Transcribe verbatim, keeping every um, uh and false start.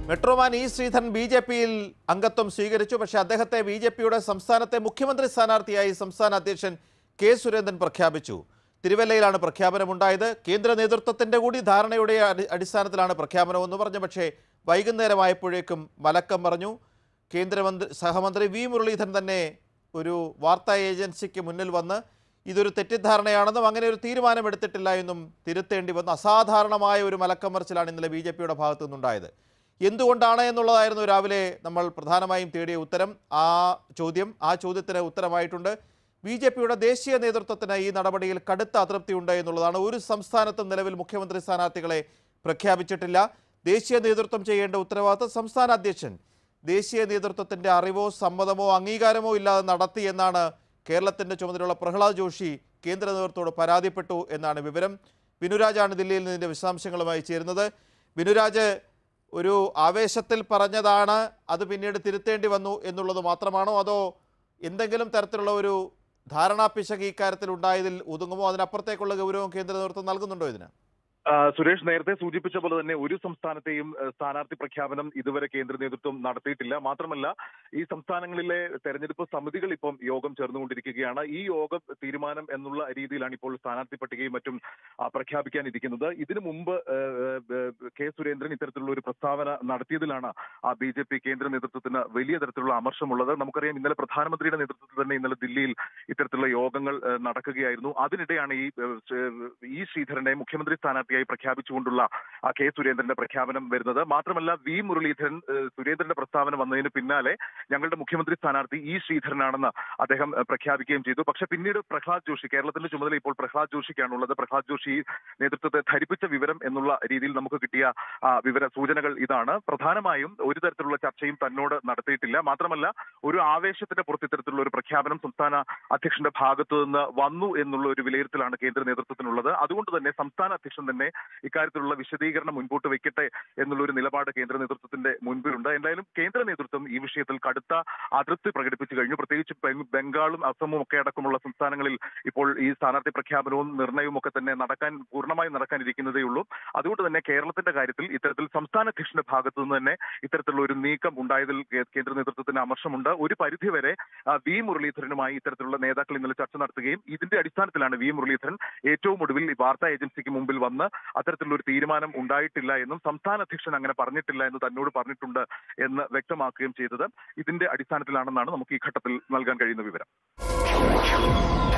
Metro man E Sreedharan B J പിയിൽ അംഗത്വം സ്വീകരിച്ചു. പക്ഷേ അദ്ദേഹത്തെ ബി ജെ പിയുടെ സംസ്ഥാനത്തെ മുഖ്യമന്ത്രി സ്ഥാനാർത്ഥിയായി സംസ്ഥാന അധ്യക്ഷൻ കെ സുരേന്ദ്രൻ പ്രഖ്യാപിച്ചു. തിരുവല്ലയിലാണ് പ്രഖ്യാപനമുണ്ടായത്. കേന്ദ്ര നേതൃത്വത്തിന്റെ കൂടി ധാരണയുടെ അടിസ്ഥാനത്തിലാണ് പ്രഖ്യാപനമെന്ന് പറഞ്ഞു. പക്ഷേ വൈകുന്നേരമായപ്പോഴേക്കും മലക്കം പറഞ്ഞു. കേന്ദ്രമന്ത്രി സഹമന്ത്രി വി മുരളീധരൻ തന്നെ ഒരു വാർത്താ ഏജൻസിക്ക് മുന്നിൽ വന്ന് ഇതൊരു തെറ്റിദ്ധാരണയാണെന്നും അങ്ങനെ ഒരു തീരുമാനമെടുത്തിട്ടില്ല എന്നും തിരുത്തേണ്ടി വന്നു. അസാധാരണമായ ഒരു മലക്കം മറിച്ചിലാണ് ഇന്നലെ ബി ജെ പിയുടെ ഭാഗത്തു നിന്നുണ്ടായത്. എന്തുകൊണ്ടാണ് എന്നുള്ളതായിരുന്നു രാവിലെ നമ്മൾ പ്രധാനമായും തേടിയ ഉത്തരം. ആ ചോദ്യം ആ ചോദ്യത്തിന് ഉത്തരമായിട്ടുണ്ട്. ബി ജെ പിയുടെ ദേശീയ നേതൃത്വത്തിന് ഈ നടപടിയിൽ കടുത്ത അതൃപ്തിയുണ്ട് എന്നുള്ളതാണ്. ഒരു സംസ്ഥാനത്തും നിലവിൽ മുഖ്യമന്ത്രി സ്ഥാനാർത്ഥികളെ പ്രഖ്യാപിച്ചിട്ടില്ല. ദേശീയ നേതൃത്വം ചെയ്യേണ്ട ഉത്തരവാദിത്തം സംസ്ഥാന അധ്യക്ഷൻ ദേശീയ നേതൃത്വത്തിൻ്റെ അറിവോ സമ്മതമോ അംഗീകാരമോ ഇല്ലാതെ നടത്തി എന്നാണ് കേരളത്തിൻ്റെ ചുമതലയുള്ള പ്രഹ്ലാദ് ജോഷി കേന്ദ്ര നേതൃത്വത്തോട് പരാതിപ്പെട്ടു എന്നാണ് വിവരം. ബിനുരാജാണ് ദില്ലിയിൽ നിന്നിൻ്റെ വിശദാംശങ്ങളുമായി ചേരുന്നത്. ബിനുരാജ്, ഒരു ആവേശത്തിൽ പറഞ്ഞതാണ്, അത് പിന്നീട് തിരുത്തേണ്ടി വന്നു എന്നുള്ളത് മാത്രമാണോ, അതോ എന്തെങ്കിലും തരത്തിലുള്ള ഒരു ധാരണാപിശക് ഇക്കാര്യത്തിൽ ഉണ്ടായതിൽ ഒതുങ്ങുമോ? അതിനപ്പുറത്തേക്കുള്ള ഗൗരവം കേന്ദ്ര നേതൃത്വം നൽകുന്നുണ്ടോ ഇതിന്? സുരേഷ് നേരത്തെ സൂചിപ്പിച്ച പോലെ തന്നെ ഒരു സംസ്ഥാനത്തെയും സ്ഥാനാർത്ഥി പ്രഖ്യാപനം ഇതുവരെ കേന്ദ്ര നേതൃത്വം നടത്തിയിട്ടില്ല. മാത്രമല്ല, ഈ സംസ്ഥാനങ്ങളിലെ തെരഞ്ഞെടുപ്പ് സമിതികൾ ഇപ്പം യോഗം ചേർന്നുകൊണ്ടിരിക്കുകയാണ്. ഈ യോഗ തീരുമാനം എന്നുള്ള രീതിയിലാണ് ഇപ്പോൾ സ്ഥാനാർത്ഥി പട്ടികയും മറ്റും പ്രഖ്യാപിക്കാനിരിക്കുന്നത്. ഇതിനു മുമ്പ് കെ സുരേന്ദ്രൻ ഇത്തരത്തിലുള്ള ഒരു പ്രസ്താവന നടത്തിയതിലാണ് ബി ജെ പി കേന്ദ്ര നേതൃത്വത്തിന് വലിയ തരത്തിലുള്ള അമർഷമുള്ളത്. നമുക്കറിയാം, ഇന്നലെ പ്രധാനമന്ത്രിയുടെ നേതൃത്വത്തിൽ തന്നെ ഇന്നലെ ദില്ലിയിൽ ഇത്തരത്തിലുള്ള യോഗങ്ങൾ നടക്കുകയായിരുന്നു. അതിനിടെയാണ് ഈ ഇ ശ്രീധരനെ മുഖ്യമന്ത്രി സ്ഥാനാർത്ഥിയായി പ്രഖ്യാപിച്ചുകൊണ്ടുള്ള കെ സുരേന്ദ്രന്റെ പ്രഖ്യാപനം വരുന്നത്. മാത്രമല്ല, വി മുരളീധരൻ സുരേന്ദ്രന്റെ പ്രസ്താവന വന്നതിന് പിന്നാലെ ഞങ്ങളുടെ മുഖ്യമന്ത്രി സ്ഥാനാർത്ഥി ഇ ശ്രീധരനാണെന്ന് അദ്ദേഹം പ്രഖ്യാപിക്കുകയും ചെയ്തു. പക്ഷെ പിന്നീട് പ്രഹ്ലാദ് ജോഷി, കേരളത്തിന്റെ ചുമതല ഇപ്പോൾ പ്രഹ്ലാദ് ജോഷിക്കാണുള്ളത്. പ്രഹ്ലാദ് ജോഷി നേതൃത്വത്തെ ധരിപ്പിച്ച വിവരം എന്നുള്ള രീതിയിൽ നമുക്ക് കിട്ടിയ വിവര സൂചനകൾ ഇതാണ്. പ്രധാനമായും ഒരു തരത്തിലുള്ള ചർച്ചയും തന്നോട് നടത്തിയിട്ടില്ല. മാത്രമല്ല, ഒരു ആവേശത്തിന്റെ പുറത്ത് ഇത്തരത്തിലുള്ള ഒരു പ്രഖ്യാപനം സംസ്ഥാന അധ്യക്ഷന്റെ ഭാഗത്തു നിന്ന് വന്നു എന്നുള്ള ഒരു വിലയിരുത്തലാണ് കേന്ദ്ര നേതൃത്വത്തിനുള്ളത്. അതുകൊണ്ട് തന്നെ സംസ്ഥാന അധ്യക്ഷൻ തന്നെ ഇക്കാര്യത്തിലുള്ള വിശദീകരണം മുൻപോട്ട് വെക്കട്ടെ എന്നുള്ള ഒരു നിലപാട് കേന്ദ്ര നേതൃത്വത്തിന്റെ മുൻപിലുണ്ട്. എന്തായാലും കേന്ദ്ര നേതൃത്വം ഈ വിഷയത്തിൽ കടുത്ത അതൃപ്തി പ്രകടിപ്പിച്ചു കഴിഞ്ഞു. പ്രത്യേകിച്ച് ബംഗാളും അസമും ഒക്കെ അടക്കമുള്ള സംസ്ഥാനങ്ങളിൽ ഇപ്പോൾ ഈ സ്ഥാനാർത്ഥി പ്രഖ്യാപനവും നിർണയവും ഒക്കെ തന്നെ നടക്കാൻ പൂർണ്ണമായും നടക്കാനിരിക്കുന്നതേ ഉള്ളൂ. അതുകൊണ്ട് തന്നെ കേരളത്തിന്റെ കാര്യത്തിൽ ഇത്തരത്തിൽ സംസ്ഥാന അധ്യക്ഷന്റെ ഭാഗത്തു നിന്ന് തന്നെ ഇത്തരത്തിലുള്ള ഒരു നീക്കം ഉണ്ടായതിൽ കേന്ദ്ര നേതൃത്വത്തിന് അമർഷമുണ്ട്. ഒരു പരിധിവരെ വി മുരളീധരനുമായി ഇത്തരത്തിലുള്ള നേതാക്കൾ ഇന്നലെ ചർച്ച നടത്തുകയും ഇതിന്റെ അടിസ്ഥാനത്തിലാണ് വി മുരളീധരൻ ഏറ്റവും ഒടുവിൽ വാർത്താ ഏജൻസിക്ക് മുമ്പിൽ വന്ന് അത്തരത്തിലുള്ള ഒരു തീരുമാനം ഉണ്ടായിട്ടില്ല എന്നും സംസ്ഥാന അധ്യക്ഷൻ അങ്ങനെ പറഞ്ഞിട്ടില്ല എന്ന് തന്നോട് പറഞ്ഞിട്ടുണ്ട് എന്ന് വ്യക്തമാക്കുകയും ചെയ്തത്. ഇതിന്റെ അടിസ്ഥാനത്തിലാണെന്നാണ് നമുക്ക് ഈ ഘട്ടത്തിൽ നൽകാൻ കഴിയുന്ന വിവരം.